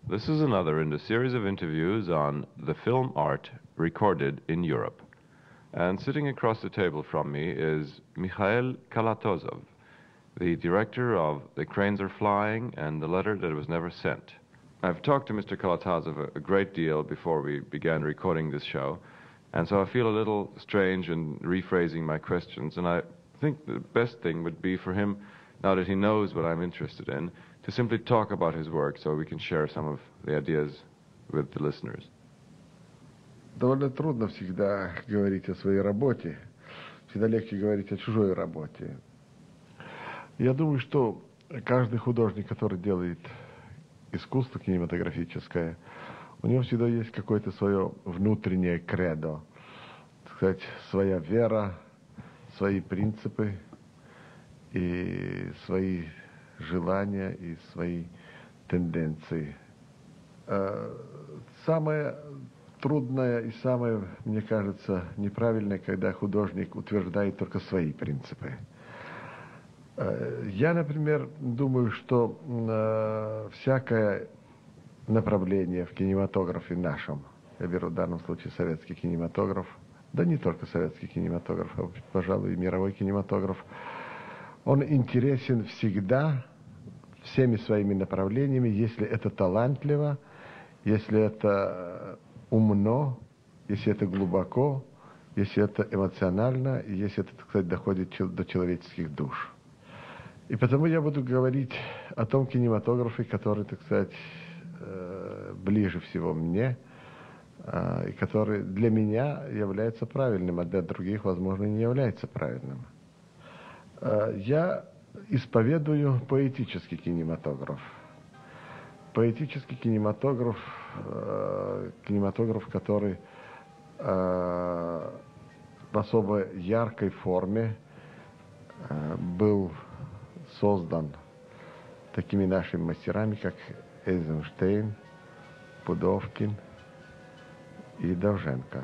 This is another in the series of interviews on the film art recorded in Europe. And sitting across the table from me is Mikhail Kalatozov, the director of The Cranes Are Flying and The Letter That Was Never Sent. I've talked to Mr. Kalatozov a great deal before we began recording this show, and so I feel a little strange in rephrasing my questions, and I think the best thing would be for him, now that he knows what I'm interested in, to simply talk about his work so we can share some of the ideas with the listeners. Довольно трудно всегда говорить о своей работе. Всегда легче говорить о чужой работе. Я думаю, что каждый художник, который делает искусство кинематографическое, у него всегда есть какое-то свое внутреннее кредо, так сказать, своя вера, свои принципы и свои желания и свои тенденции. Самое трудное и самое, мне кажется, неправильное, когда художник утверждает только свои принципы. Я, например, думаю, что всякое направление в кинематографе нашем, я беру в данном случае советский кинематограф, да не только советский кинематограф, а, пожалуй, и мировой кинематограф, он интересен всегда всеми своими направлениями, если это талантливо, если это умно, если это глубоко, если это эмоционально, и если это, так сказать, доходит до человеческих душ. И потому я буду говорить о том кинематографе, который, так сказать, ближе всего мне, и который для меня является правильным, а для других, возможно, не является правильным. Я исповедую поэтический кинематограф. Поэтический кинематограф, который в особо яркой форме был создан такими нашими мастерами, как Эйзенштейн, Пудовкин и Довженко.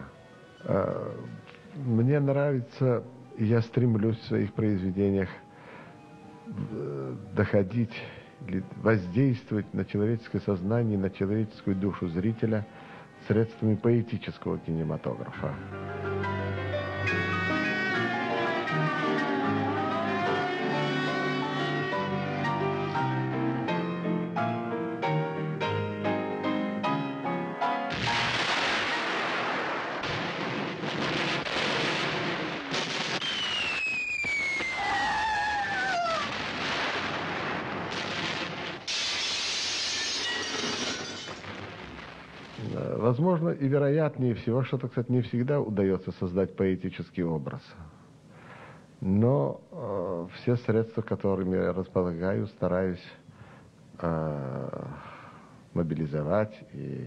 Мне нравится, и я стремлюсь в своих произведениях доходить или воздействовать на человеческое сознание, на человеческую душу зрителя средствами поэтического кинематографа. Возможно, и вероятнее всего, что, так сказать, не всегда удается создать поэтический образ. Но все средства, которыми я располагаю, стараюсь мобилизовать и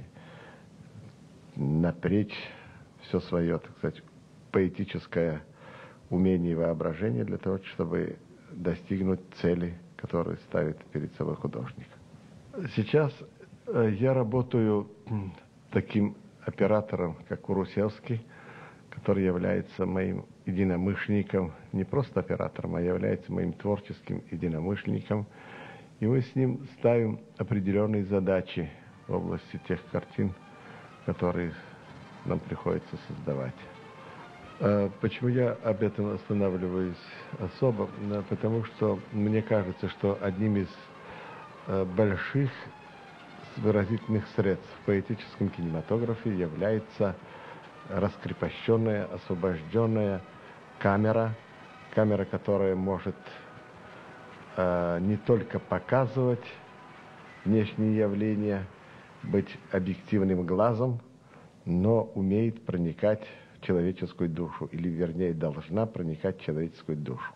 напрячь все свое, так сказать, поэтическое умение и воображение для того, чтобы достигнуть цели, которые ставит перед собой художник. Сейчас я работаю таким оператором, как Урусевский, который является моим единомышленником, не просто оператором, а является моим творческим единомышленником. И мы с ним ставим определенные задачи в области тех картин, которые нам приходится создавать. Почему я об этом останавливаюсь особо? Потому что мне кажется, что одним из больших выразительных средств в поэтическом кинематографе является раскрепощенная, освобожденная камера, которая может не только показывать внешние явления, быть объективным глазом, но умеет проникать в человеческую душу, или, вернее, должна проникать в человеческую душу.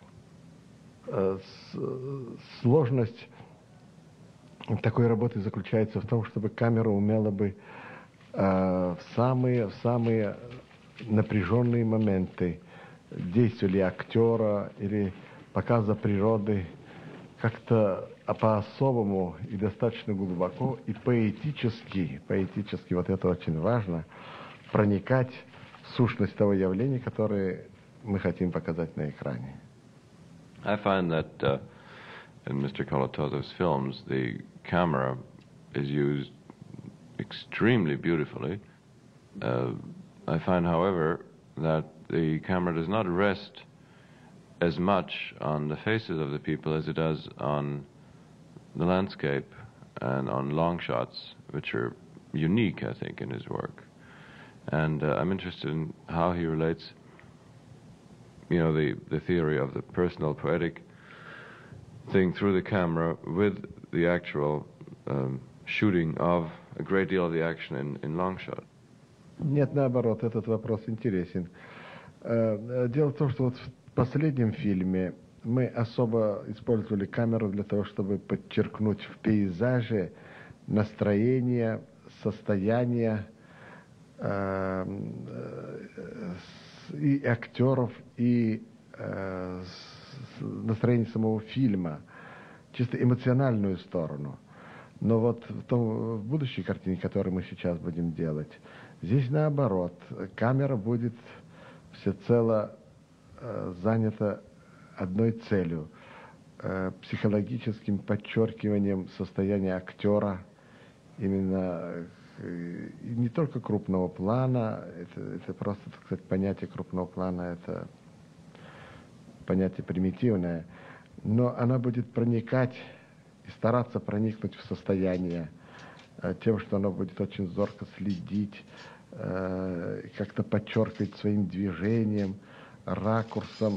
Сложность такой работы заключается в том, чтобы камера умела бы в самые напряженные моменты действия ли актера или показа природы как-то по-особому и достаточно глубоко и поэтически, вот это очень важно, проникать в сущность того явления, которое мы хотим показать на экране. I find that in Mr. Kalatozov's films, the camera is used extremely beautifully. I find, however, that the camera does not rest as much on the faces of the people as it does on the landscape and on long shots, which are unique, I think, in his work. And I'm interested in how he relates, the theory of the personal poetic thing through the camera with the actual shooting of a great deal of the action in long shot. Нет, наоборот, этот вопрос интересен. Дело в том, что вот в последнем фильме мы особо использовали камеру для того, чтобы подчеркнуть в пейзаже настроение, состояние и актеров, и настроение самого фильма, чисто эмоциональную сторону. Но вот в будущей картине, которую мы сейчас будем делать, здесь наоборот, камера будет всецело занята одной целью, психологическим подчеркиванием состояния актера, именно не только крупного плана, это просто, так сказать, понятие крупного плана, это понятие примитивное, но она будет проникать и стараться проникнуть в состояние тем, что она будет очень зорко следить, как-то подчеркивать своим движением, ракурсом.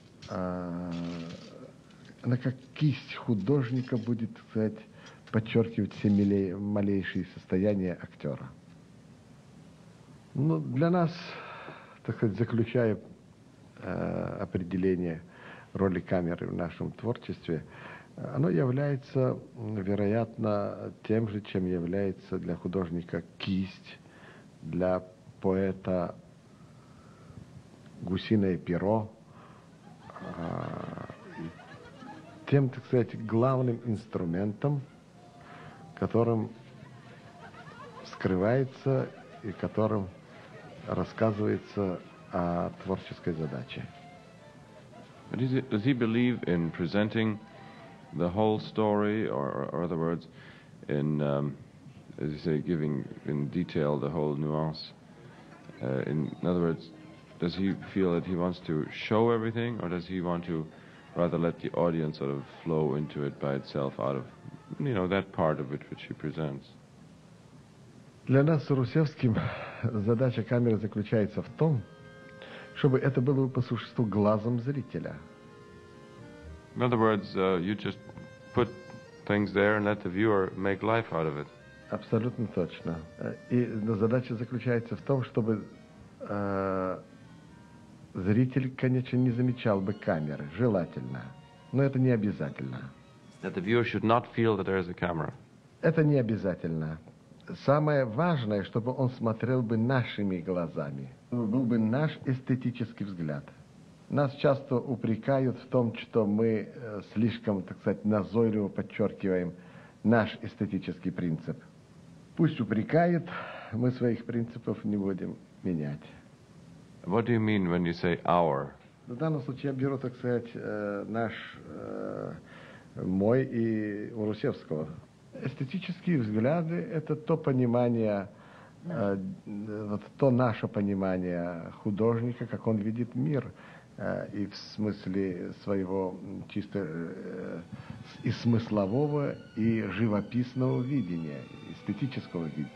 Она как кисть художника будет, так сказать, подчеркивать все малейшие состояния актера. Ну, для нас, так сказать, заключая определение роли камеры в нашем творчестве, оно является, вероятно, тем же, чем является для художника кисть, для поэта гусиное перо, тем, так сказать, главным инструментом, которым скрывается и которым рассказывается о творческой задаче. Does he believe in presenting the whole story, or other words, in, as you say, giving in detail the whole nuance? In other words, does he feel that he wants to show everything, or does he want to rather let the audience sort of flow into it by itself out of, that part of it which he presents? Для нас с Русевским задача камеры заключается в том, чтобы это было по существу глазом зрителя. In other words, you just put things there and let the viewer make life out of it. Абсолютно точно. И задача заключается в том, чтобы зритель, конечно, не замечал бы камеры, желательно, но это не обязательно. That the viewer should not feel that there is a camera. Это не обязательно. Самое важное, чтобы он смотрел бы нашими глазами, был бы наш эстетический взгляд. Нас часто упрекают в том, что мы слишком, так сказать, назойливо подчеркиваем наш эстетический принцип. Пусть упрекают, мы своих принципов не будем менять. What do you mean when you say our? В данном случае я беру, так сказать, мой и у Русевского. Эстетические взгляды – это то понимание, то наше понимание художника, как он видит мир, и в смысле своего чисто и смыслового, и живописного видения, эстетического видения.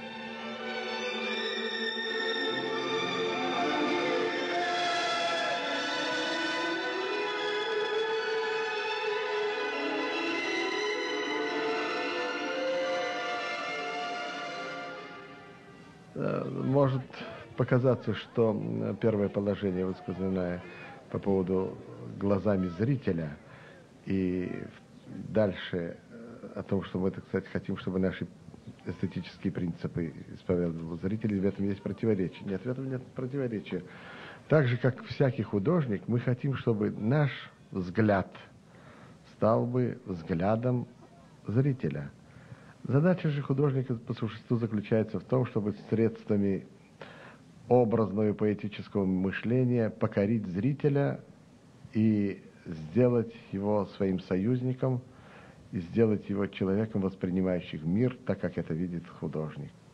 Может показаться, что первое положение, высказанное по поводу глазами зрителя, и дальше о том, что мы, так сказать, хотим, чтобы наши эстетические принципы исповедовали зрители, в этом есть противоречие. Нет, в этом нет противоречия. Так же, как всякий художник, мы хотим, чтобы наш взгляд стал бы взглядом зрителя. Задача же художника по существу заключается в том, чтобы средствами образного и поэтического мышления покорить зрителя и сделать его своим союзником, и сделать его человеком, воспринимающим мир так, как это видит художник.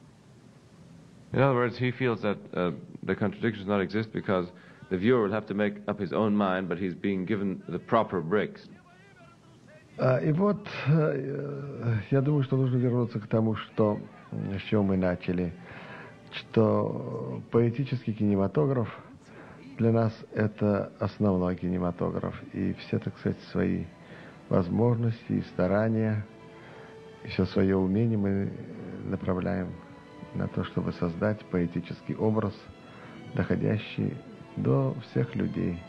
In other words, he feels that the contradiction does not exist because the viewer will have to make up his own mind, but he's being given the proper bricks. И вот я думаю, что нужно вернуться к тому, с чего мы начали, что поэтический кинематограф для нас это основной кинематограф, и все, так сказать, свои возможности и старания, и все свое умение мы направляем на то, чтобы создать поэтический образ, доходящий до всех людей.